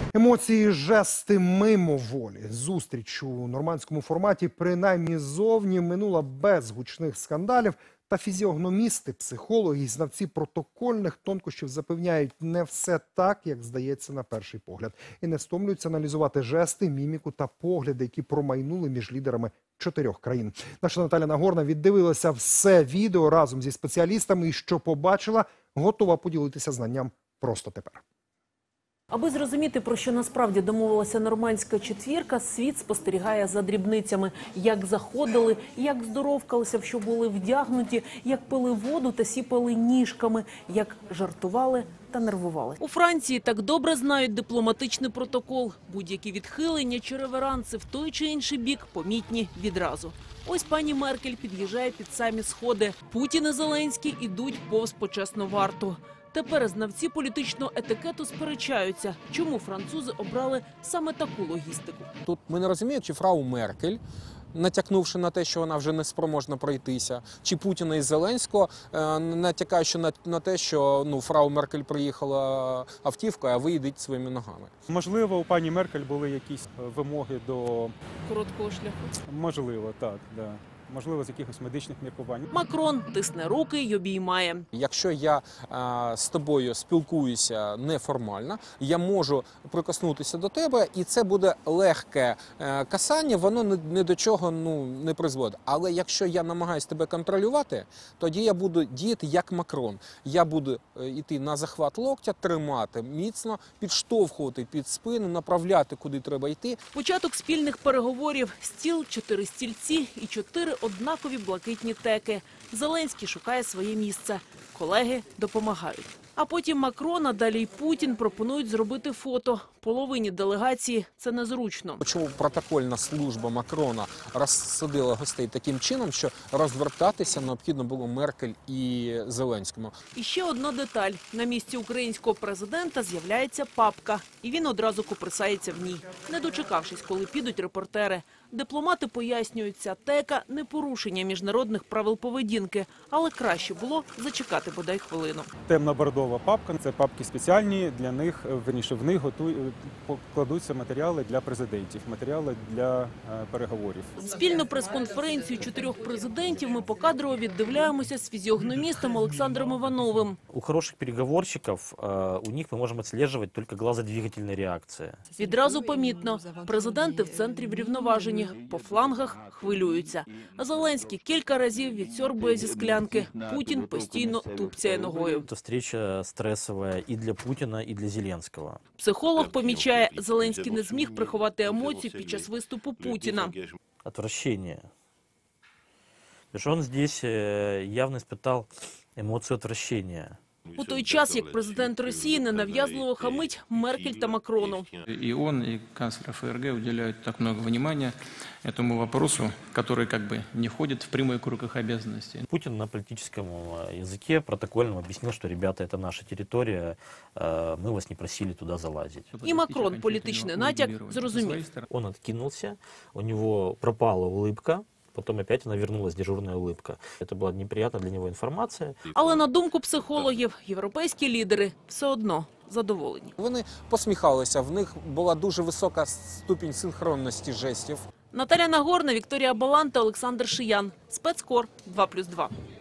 Емоції, жести мимоволі. Зустріч у нормандському форматі, принаймні зовні, минула без гучних скандалів. Та фізіогномісти, психологи і знавці протокольних тонкощів запевняють, не все так, як здається на перший погляд. І не стомлюються аналізувати жести, міміку та погляди, які промайнули між лідерами 4 країн. Наша Наталя Нагорна віддивилася все відео разом зі спеціалістами і що побачила, готова поділитися знанням просто тепер. Аби зрозуміти, про що насправді домовилася нормандська четвірка, світ спостерігає за дрібницями. Як заходили, як здоровкалися, в що були вдягнуті, як пили воду та сіпали ніжками, як жартували та нервували. У Франції так добре знають дипломатичний протокол. Будь-які відхилення чи реверанси в той чи інший бік помітні відразу. Ось пані Меркель під'їжджає під самі сходи. Путін і Зеленський ідуть повз почесну варту. Тепер знавці політичного етикету сперечаються, чому французи обрали саме таку логістику. Тут ми не розуміємо, чи фрау Меркель, натякнувши на те, що вона вже не спроможна пройтися, чи Путіна і Зеленського, натякаючи на те, що фрау Меркель приїхала автівкою, а ви йдіть своїми ногами. Можливо, у пані Меркель були якісь вимоги до Короткого шляху? Можливо, так, да. Можливо, з якихось медичних міркувань. Макрон тисне руки й обіймає. Якщо я з тобою спілкуюся неформально, я можу прикоснутися до тебе, і це буде легке касання, воно ні до чого не призводить. Але якщо я намагаюся тебе контролювати, тоді я буду діяти як Макрон. Я буду йти на захват локтя, тримати міцно, підштовхувати під спину, направляти, куди треба йти. Початок спільних переговорів. Стіл, 4 стільці і 4 однакові блакитні теки. Зеленський шукає своє місце. Колеги допомагають. А потім Макрон, а далі й Путін пропонують зробити фото. Половині делегації це незручно. Чому протокольна служба Макрона розсадила гостей таким чином, що розвертатися необхідно було Меркель і Зеленському. І ще одна деталь. На місці українського президента з'являється папка. І він одразу копирсається в ній. Не дочекавшись, коли підуть репортери. Дипломати пояснюють, ця тека – не порушення міжнародних правил поведінки. Але краще було зачекати бодай хвилину. Темно-бордова папка – це папки спеціальні для них, верніше, в них покладуться матеріали для президентів, матеріали для переговорів. Спільну прес-конференцію 4 президентів ми покадрово віддивляємося з фізіогномістом Олександром Івановим. У хороших переговорщиків, у них ми можемо відстежувати тільки глазодвигательні реакції. Відразу помітно. Президенти в центрі врівноважені, по флангах хвилюються. А Зеленський кілька разів відсьорбує зі склянки. Путін постійно тупцяє ногою. Це зустріча стресова і для Путіна, і для Зеленського. Психолог помічає, Зеленський не зміг приховати емоцій під час виступу Путіна. Отвращение. Потому что он здесь явно испытал эмоцию отвращения. У той час, як президент Росії ненав'язливо хамить Меркель та Макрону. И он, и канцлер ФРГ уделяют так много внимания этому вопросу, который как бы не входит в прямой круг их обязанностей. Путин на политическом языке протокольном объяснил, что, ребята, это наша территория, мы вас не просили туда залазить. І Макрон політичний натяк зрозумів. Он откинулся, у него пропала улыбка. Потом опять она вернулась, дежурная улыбка. Это была неприятная для него информация. Але на думку психологів, європейські лідери все одно задоволені. Вони посміхалися, в них була дуже висока ступінь синхронності жестів. Наталя Нагорна, Вікторія Баланта, Олександр Шиян. Спецкор 2+2.